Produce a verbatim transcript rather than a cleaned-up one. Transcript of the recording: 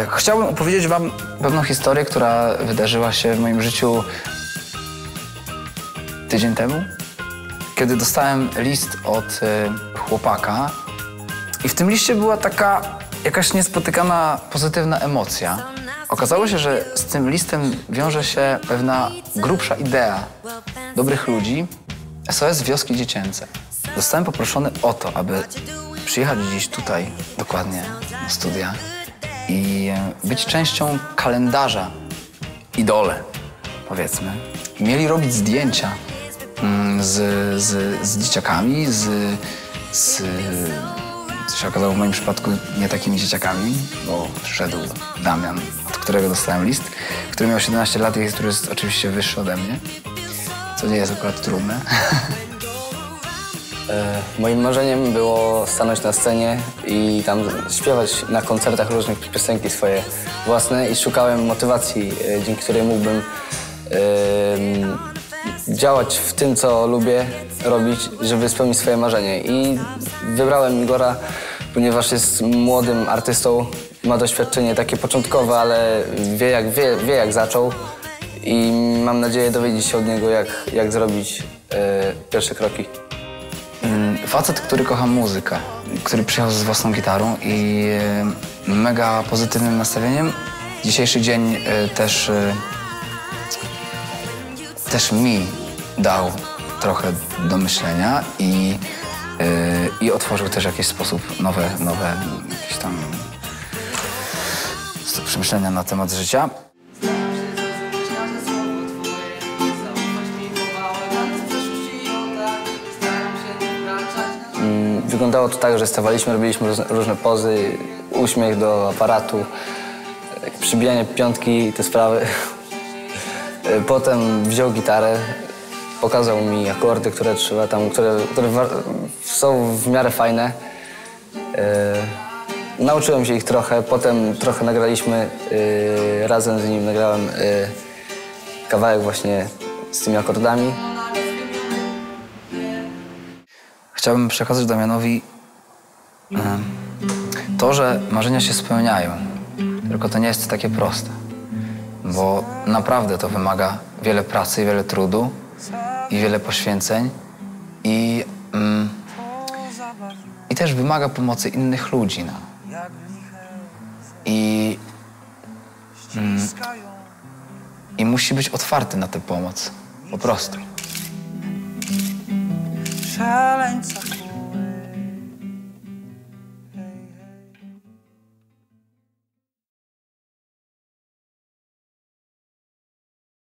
Chciałbym opowiedzieć wam pewną historię, która wydarzyła się w moim życiu tydzień temu, kiedy dostałem list od y, chłopaka i w tym liście była taka jakaś niespotykana pozytywna emocja. Okazało się, że z tym listem wiąże się pewna grubsza idea dobrych ludzi, S O S Wioski Dziecięce. Zostałem poproszony o to, aby przyjechać gdzieś tutaj, dokładnie na studia i być częścią kalendarza Idole, powiedzmy. Mieli robić zdjęcia mm, z, z, z dzieciakami, z, z, co się okazało w moim przypadku nie takimi dzieciakami, bo przyszedł Damian, od którego dostałem list, który miał siedemnaście lat i który jest oczywiście wyższy ode mnie, co nie jest akurat trudne. Moim marzeniem było stanąć na scenie i tam śpiewać na koncertach różnych piosenki swoje własne i szukałem motywacji, dzięki której mógłbym yy, działać w tym, co lubię robić, żeby spełnić swoje marzenie. I wybrałem Igora, ponieważ jest młodym artystą, ma doświadczenie takie początkowe, ale wie jak, wie, wie jak zaczął i mam nadzieję dowiedzieć się od niego, jak, jak zrobić yy, pierwsze kroki. Facet, który kocha muzykę, który przyjechał z własną gitarą i mega pozytywnym nastawieniem. Dzisiejszy dzień też, też mi dał trochę do myślenia i, i otworzył też w jakiś sposób nowe, nowe jakieś tam przemyślenia na temat życia. Wyglądało to tak, że stawaliśmy, robiliśmy różne pozy, uśmiech do aparatu, przybijanie piątki i te sprawy. Potem wziął gitarę, pokazał mi akordy, które trzeba tam, które, które są w miarę fajne. Yy, nauczyłem się ich trochę, potem trochę nagraliśmy, yy, razem z nim nagrałem yy, kawałek właśnie z tymi akordami. Chciałbym przekazać Damianowi to, że marzenia się spełniają, tylko to nie jest takie proste, bo naprawdę to wymaga wiele pracy, wiele trudu i wiele poświęceń i, mm, i też wymaga pomocy innych ludzi. No. I, mm, I musi być otwarty na tę pomoc, po prostu. Szaleńca